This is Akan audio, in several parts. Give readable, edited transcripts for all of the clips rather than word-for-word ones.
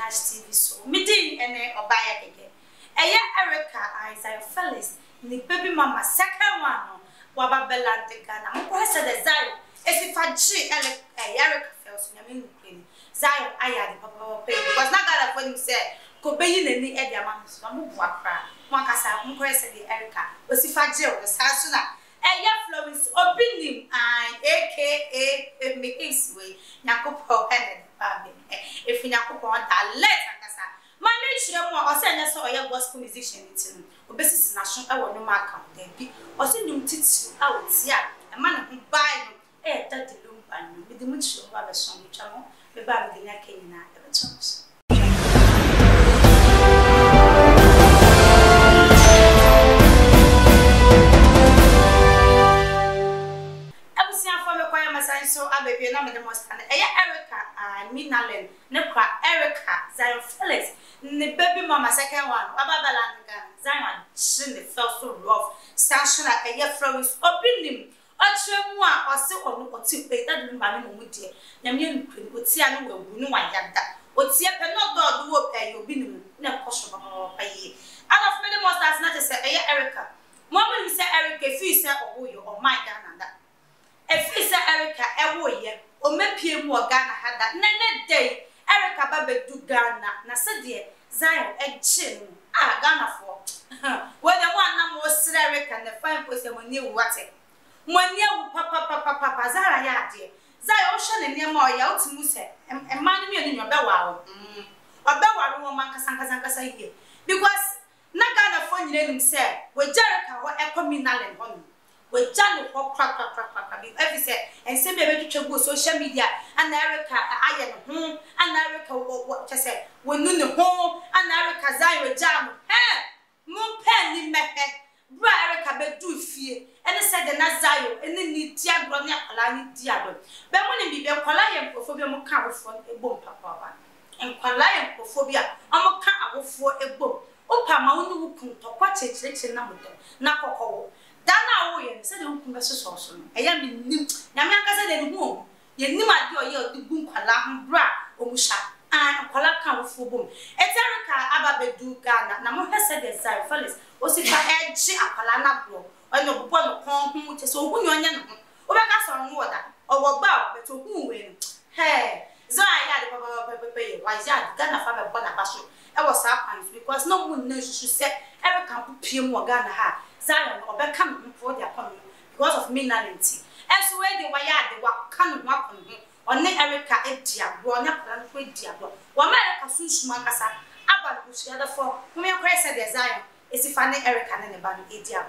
Cash TV so meeting ene obaya keke eye Erica Isaiah Felix ni baby mama second one no waba belante Ghana mo say the Zion esifaji ele Erica Felix nyame nukweni Zion aya the papa pay because na Ghana for him say ko beyi nani e dia ma so mo bua kra mo akasa mo say the Erica osifaji o saso na eye Florence Obinim aka me iswe nyakopo ene babe if nyakopo da let akasa ma me chire mo o say nya so oye gospel musician ntin obesisi na so e wo no maka da bi o say nyum titi a wo tia e ma na ho bai no e da de lumpa no me de mu chire ba be so mo chamo be ba me de nya kenyina e be chamo so ababy na me de mostana eya Erica Minalen ne kwa Erica Zion Felix ne baby mama second one bababala Ghana Zion chin the first so rough station eya Florence Obinim ochemu a ose onu oti pe that do ba me mu die nyame nkwen oti a no wagu no wayada oti e pe no god wo pe Obinim na koso ba yi out of me de mostana na say eya Erica mama ni say Erica fi say owo o my Ghana that Efisa Erica ewoye o mepie mu Ghana hada nene day Erica babedu Ghana na se de Zion eche no Ghana for we the one na mo sire Erica na fine pose money wu wate money wu papa Zara ya de Zion o hwe ne nema o ya otimu se emma ne me nyo be wa wo obewa ro man kasa here because na Ghana for nyire nim se we Jerica ho ecominalen ho we jani ho crack every say and say be go social media and Erica aye no ho and Erica what to say we nu ne ho and Erica Zion we jam mo pen ni mehe bra Erica be do fie and say the na Zion ene ni dia gro ne akwala ni dia do be mo ne bi be kwala ye nkofobia mo ka wofo ebom papa ba enkwala ye nkofobia amo ka awofo ebom opa ma wonu wukun to kwa chechire na modo na kokowo Dana wo ye se de hukun be so no eya me nim nyame akasa de hu ye nim ade oye odigu nkwala ho bra omusha nkwala kan wo bom Erica ababedu Ghana na mo hese de Zion Felix osifa eji akwala na bro onye obubo no kon hu te so ohu onye no wo be ka so no woda owo gba be to hu we no Zion ya de papa ye wa ya Ghana fa be bona baso e wo sa kwan because no mu na susu se Erica pie mu Ghana ha Zion obekam for their coming because of minality. As where they were the wakan wakon on Erica edia, one plan for diablo. One America soon smakasa, about which the other four, whom your Christ said Zion is if I Erica and a band edia.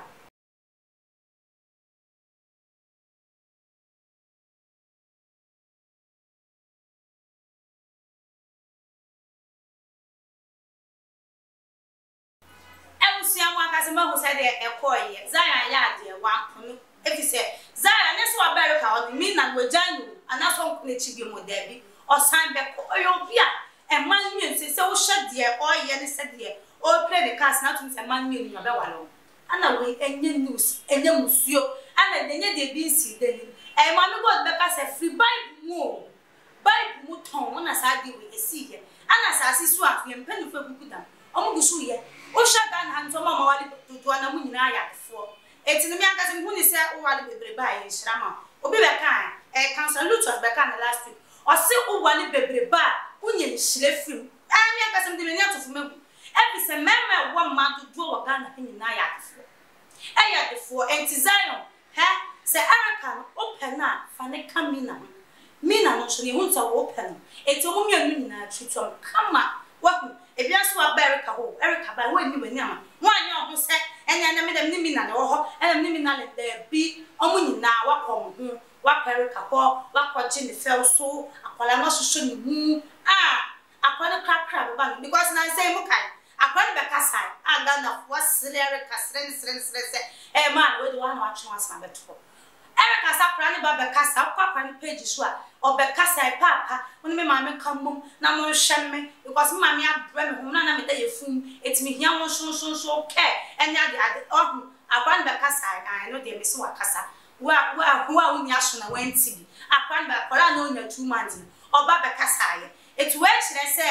Who said a coy, Zion yard, one, if you say Zion, that's what America or the mean and we join you, and that's what we need more Debbie or sign back or your beer. And man, you say, so shut dear, or yen said dear, or play the cast not with a man in your bell. And away any news, and young monsieur, and then they be see then. And man, God, because a free Bible more. Bible mouton, as I do with a sea here, and as I see swap, and penny for good. Omugusu ye o shagan han so mama wali tutu na mu nyina ya fo etini mi aka se mu ni se o wali bebre ba ye nshirama obi be kan council lutus be kan last week o se o wali bebre ba unye nshire fim mi aka se mde me nya tofu megu e bi se mema wo ma dudu wo Ghana nyina ya fo ya de fo enti Zion se Erica open na fa ne kamina mina no so ne hu so open enti o mu mianu nyina tutu kama wahu ebiaso Erica ho Erica ba we ni wani ama wani ho se enya na me dem ni mina na wo ho enya ni mina le de bi omu nyina wakọ ho wakọ Erica ho wakọ ji ni fel so akwala no soso ni mu akwala krakra ba because na say mu kai akwala be kasa Ghana wasile Erica sren se man we do wan watch one san beto Erica sakra ni ba be kasa akwa ni page so a obekasa papa woni me maame kamum na mo hwemme because maame abra me ho na me da yefum etimi hia won so ke enya de ohun akwan bekasa I know dey me so wakasa wa woni aso na wanti bi akwan be kola na onya 2 months oba bekasa ye etu we kire se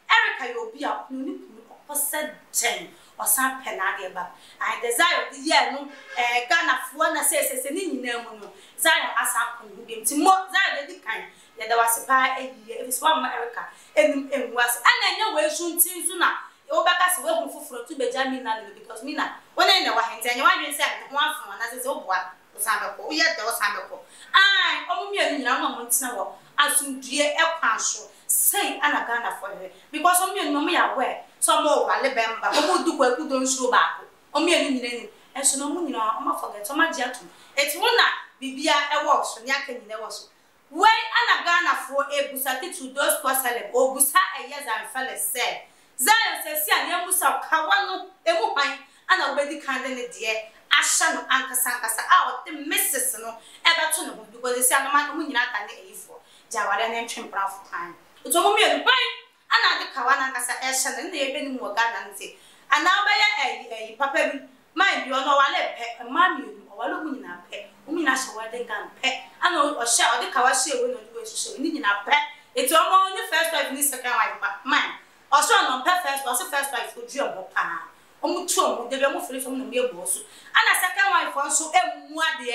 Erica you be a no opposite gen or some penade ba I desire the year no Ghana for na say ni nyina mu no Zion asa ko bi nti mo Zion dey kan ya da was pa if it's one America enim was ananya we suntin so na o baka se we hu foforo to Benjamin na because me na wona na wa hente anya wa dwen se ho afo na se o boa o sambe ko o ye de o sambe ko ai o mu mi nyina no mo ntina wo asundue ekwan so say ana Ghana for her because o mi no me aware so mo wale bemba o mu du kwa ku don suro ba ko o mi nyina ni enso no mu nyina o ma forget o ma ji atum eti wona bibia e wo so nya ka nyina wo so when ana Ghana for ebusati to those celeb obusa Zan Felix say Zion says si anya musa kawa no emu pan ana obedi kan de ne de ahya no ankasa a o te misses no ebe to no because si ana ma mu nyina ka ne eyifo jawale ne ntwempra fo kan to mo me pan ana de kawa na ankasa ehya no ne ebe ni mu Ghana nti ana obeya papa bi man bi ono wale pe mami o wale mu nyina pe o nyina hye wade gan pe ana o hye o de kawa hye we no de we hye ni nyina pe eti omo ni first wife ni second wife man also no first wife go due omo pa omo tu omo de be mo firi fam no me ebo so ana second wife also emu ade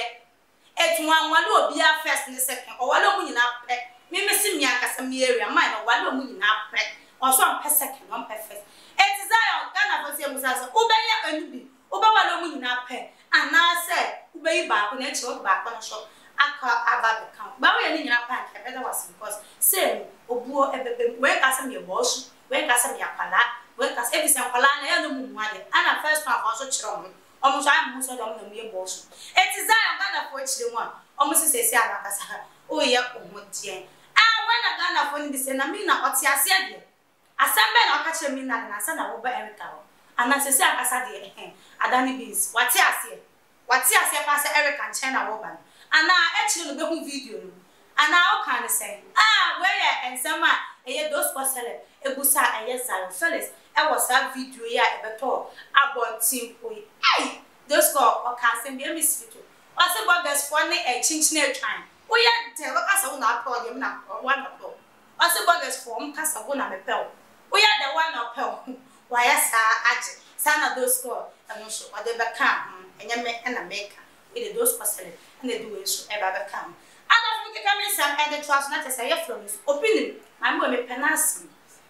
etu anwale obi a first ni second o wale omo nyina pe me mesi mi akasa mi area man o wale omo nyina pe also on second on first eti Zion Ghana for say musa so ubenya anubi uba wale omo nyina pe ana say ubeyi ba ko na echi o ba ko no so aka aba be kan ba we ni nyina pa nke better was because say obuo ebebe we ka say me ebo so we ka say me akwala we ka say ebisa akwala na ya no mu ade ana first one also chiro mo omo so am so do na me ebo so eti Zion Ghana for chire one omo se sesi abakasa o ye ohodien when na Ghana for ni bi say na me na oti ase ade asembe na aka chire me na asa na wo ba Erica ho ana sesi akasa de adani beans wati ase pa say Erica China wo ba ana actually no be hu video no ana o kan say where ensema eye those celeb ebusa eye Zion Felix e was that video ya e beto abontin boy those o kan say be miss video o say bogus for ne chinchine atwan o ya de o ka say una apple dem na one apple o say bogus for m ka say na me pel o ya de one apple wa ya sa age sana those eno so o de be kan enya me na make e those celeb and they do so e ba be kan ada fu ke come some and the trust not say your from his opinion I'm going to penasum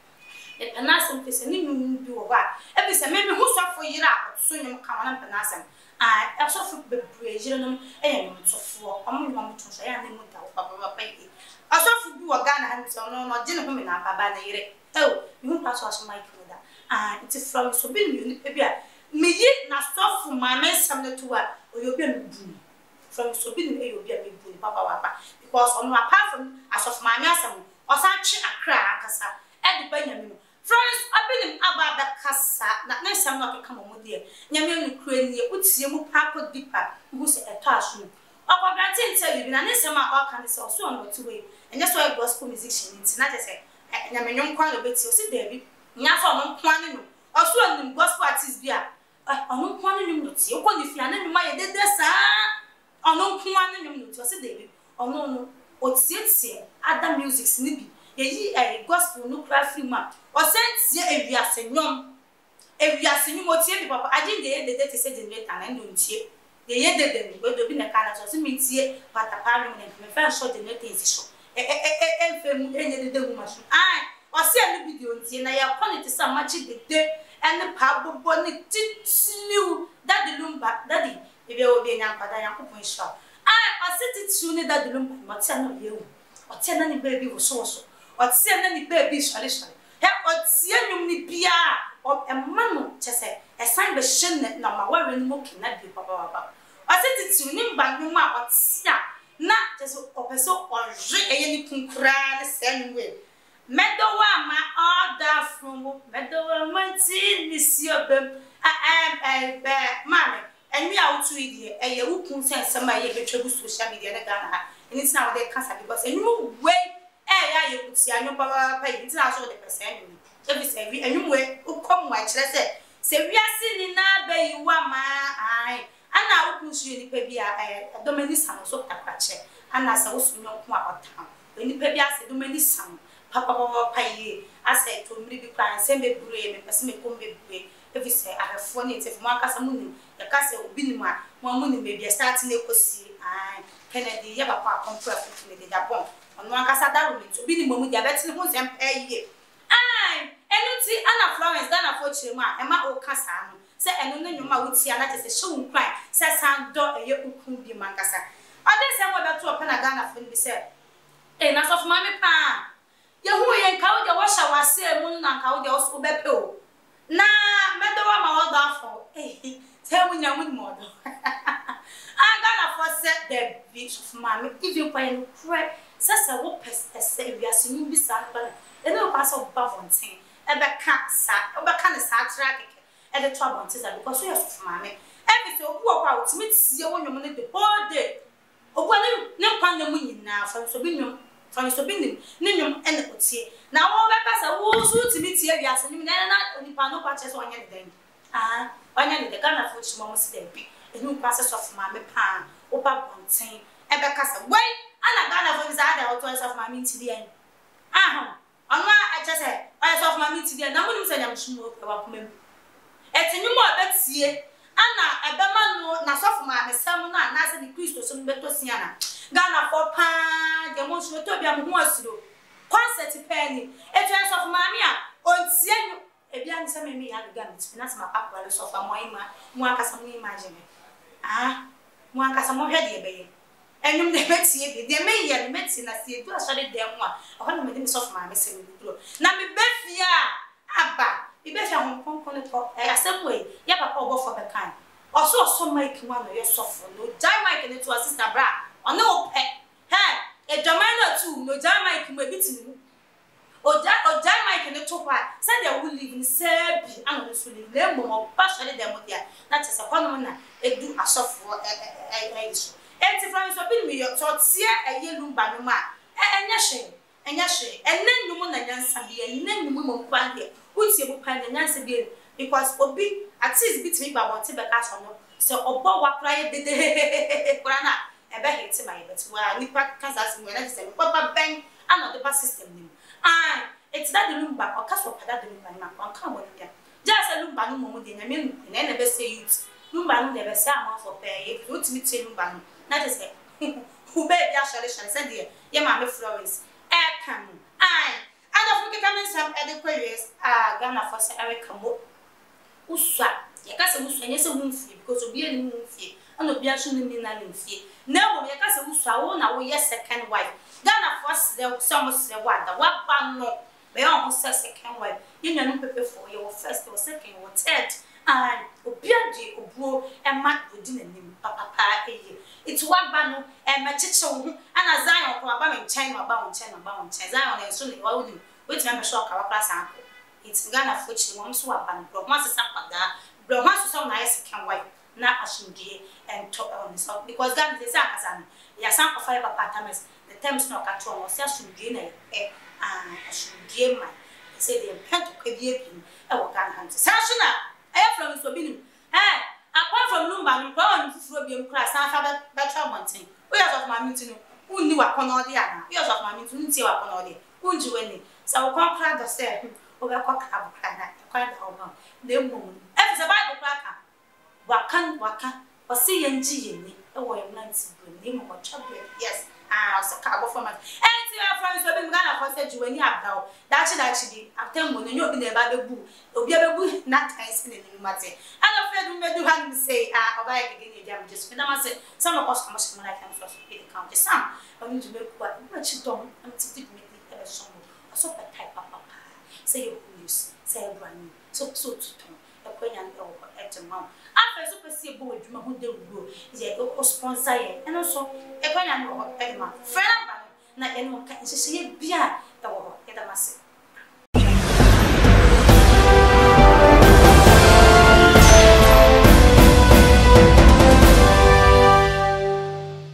e penasum pese ni mu bi wo ba e be say me hu so for yira so nyum kan na penasum e so fu be brejire no e nyum to fo omo nyum to so ya na mu da papa e so fu bi wo Ghana han so no je ne hu me na baba na yire you hu pass so mic no da it is from so bi ni e bia me yi na so fu ma me sam na to a oyobi me bu from so bi ni oyobi me bu papa wapa because on apart from as of my asem o sa twe akra akasa e de banyame no friends abinim aba da kasa na sam no keka mo de nyame no kura ni utie mu papa dipa hu se eto aso o ko grant interview na ne sam a o kan se o so on what way enye so a gospel musician nti na say nyame nyom kwa no beti o se David nya so no kwa ne no o so on gospel artist bia onu kwa ne no ti o ko ni fia na mi ma ye dede sa onu kwa ne no ti o se David ono no otietie other musics ni bi yeyi gospel no kra free ma o sentie ewiase nyom otie bi papa aginde de te se generator na ndo ntie de ye de ni go do bi na kana so mi tie patapa no me fa so generator nsi so fem enye de hu ma so o se ni video ntie na ya quality sa machi de ene pa bobo ni titliu daddy lumba daddy ebe obi nya kwada ya kopon sha asiti tune da dulum matia no yewu otia na ni baby wo so otia na ni baby shale he otia nyum ni bia o emma no chese esan be hye na ma ware ni mo kina bi papa asiti tune mba nyum a otia na chese opeso oje eye ni kunkura ne senwe medowa ma order from medowa manti ni siobem be mame enwi a wutu idie eye wukun sensem a ye betwa bu social media na Ghana ha enti na wo de kasa because enwi we ya ye kuti anyo papa enti na so de pesa enwi ebi se wi enwi we ukom wa kire se wiase ni na bayiwa ma ana wukun su ni pa bia domeni san so tapache ana sa wosu nyo ko a otan eni pa bia se domeni san papa yi asa to mri bi kwan se me buru me pese me kom be buru evi se ahefo ne te mo akasa munim ya kasa obi ni ma mo munim be bi start na ekosi Kennedy ya papa kompra fufu ne de Japan ono akasa daru me to bi ni mo mu dia beti ho se yi enuti ana Florence Ghana for chirema e ma o kasa no se enu no nyoma wuti ana te se show nkran se sando eye ukun bi mankasa ade se mo beto opa na Ghana for bi se na so fuma me pa ye hu ye nka wo de wo sha wase mu na nka wo de wo bepe o na medo wa ma wo do afo se mu nya mu mo do Ghana for se the beach of mama even kwa no kure se wo pese se wiase nyu bi sa ba eno pass of bavontin ebeka ne sa tra keke e de to abontin za because we of mama every so obu okwa ultimate tie wonwom ne the whole day obu ne kwan na mu nyina fa so bi nwom fa so bi nim ne nwom ene otie na wo beka sa wo so ultimate tie wiase nim na onipa no kwa che so onye den onye ne de Ghana for chimo mo se de bi enu kwa se so of mama pa oba bontin ebeka sa we ana Ghana for za da auto of mama ntidi en Onwa achese oya so of mama ntidi na mo nim se nyam shimo pe wa komam etinyu mo abetie ana ebema no na so of mama sem na na se ni Kristo so beto sia na Ghana for pa de mo so to bia mo ho asiro concert penny etu so of mama a ontie nyu ebia ni se me ya ga mi na se ma papa le so fa mo ima mo akasa mo imagine mo akasa mo hwe de ebe enyum de metie bi de me ye metie na se edu asore de mo a ho na me de so of mama se me duro na me befia aba bi befia ho konkon ko asem we ya papa obofo be kan oso mic one no ye sofo no jai mic ne to sister bra ono ope e domino too no jai mic mo ebitini o jai mic ne to kwa say they will live in sebi and no so live le mo ba so le dem dia na te se kono na edu asofo iso enti from so bi mi yo to tie ayelumba no ma enya hwe enennum na nyansa bi enennum mo kwan de utie bu pan nyansa bi because obi at least bit me ba want be ka so no se obo wa kra ye dede kra na ebe hit my bet wa ni pa kaza si we na se papa ben another pa system nim it's that the lumba o kaso pada the lumba na kwa kan won dia just lumba no mo de nyame na be say youth lumba no de be say am for pay you to meet lumba no na just say who be dia solution say there ye ma me Florence come and of we come some adequate Ghana for say Erica mo uswa ye ka se uswa nye se hunfie because obi ani hunfie and obi aso ni na hunfie na wo ye ka se uswa wo na wo ye second wife Ghana for the some say what ba no be on say second wife ye nanu pepe for ye first or second or third and obi adi obuo e ma odi nanim papa it's what ba no e ma chiche wo ana Zion ko ba me nchen Zion na so ni wa wudi wait me shock ka wa sa ko it's Ghana for chi mo so wa ban bro ma se sapada bro ma so na second wife na asundie and top on this because Ghana they say akasa ya san of fire papa tames the terms no ka tro mo se asundie na asundie man they say they pent to kebie bi e wo Ghana han se na from so binim apart from lumba no kwa on fufuro biem kra san fa betra monten we as of mama ntinu unni wa kono de ana we as of mama ntinu ntie wa kono de unji wani sa wo kon kra do se o ga kwa kra bukra na kwa da ho no de mum e se bible kra ka waka o se yenji yeni e wo yem na nti bro ni mo chabe yes so ka go format enti ya friends obi Ghana for say jiwani abdawo dachi bi atem mo no nyo obi na eba bebu obi abebu na times na ni mate ana fedu medu han say oba ye gege ni jam just na ma say some of us come like am so be the count some oni to make what much don am to me the so so type papa say you use say brand so to akwanya ndo etemam afa so pese ebo adwuma ho de wuo ye o sponsor ye eno so akwanya ndo edema friend na eno ka nhyehyeye bia da wo ye da mase